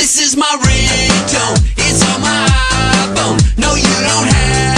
This is my ringtone, it's on my iPhone. No, you don't have